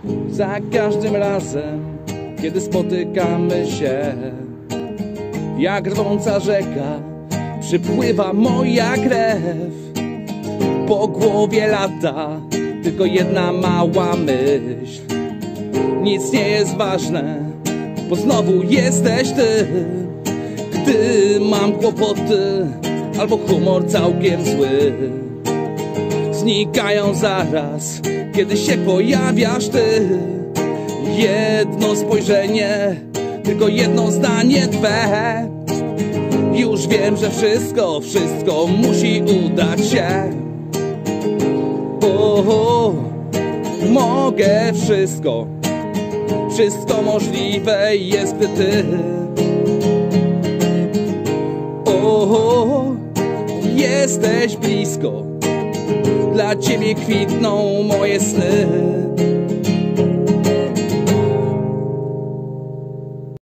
Za każdym razem, kiedy spotykamy się, jak rwąca rzeka przypływa moja krew. Po głowie lata tylko jedna mała myśl: nic nie jest ważne, bo znowu jesteś ty. Gdy mam kłopoty albo humor całkiem zły, znikają zaraz, kiedy się pojawiasz ty. Jedno spojrzenie, tylko jedno zdanie twe. Już wiem, że wszystko musi udać się. Mogę wszystko, wszystko możliwe jest, gdy ty. Jesteś blisko, dla ciebie kwitną moje sny.